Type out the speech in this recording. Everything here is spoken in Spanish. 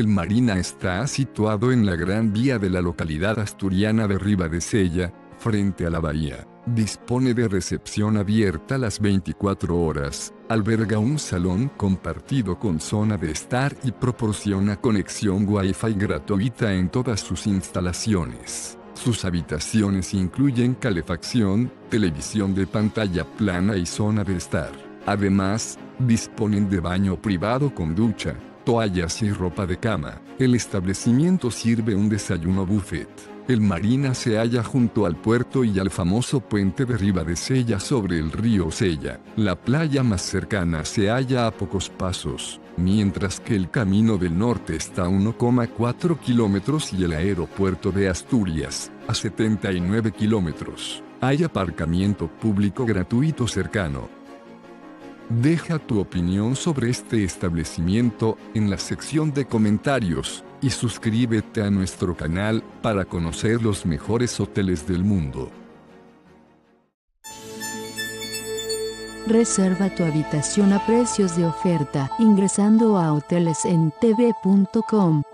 El Marina está situado en la Gran Vía de la localidad asturiana de Ribadesella, frente a la bahía. Dispone de recepción abierta las 24 horas, alberga un salón compartido con zona de estar y proporciona conexión Wi-Fi gratuita en todas sus instalaciones. Sus habitaciones incluyen calefacción, televisión de pantalla plana y zona de estar. Además, disponen de baño privado con ducha, toallas y ropa de cama. El establecimiento sirve un desayuno buffet. El Marina se halla junto al puerto y al famoso puente de Ribadesella sobre el río Sella. La playa más cercana se halla a pocos pasos, mientras que el Camino del Norte está a 1,4 kilómetros y el aeropuerto de Asturias, a 79 kilómetros. Hay aparcamiento público gratuito cercano. Deja tu opinión sobre este establecimiento en la sección de comentarios y suscríbete a nuestro canal para conocer los mejores hoteles del mundo. Reserva tu habitación a precios de oferta ingresando a hotelesentv.com.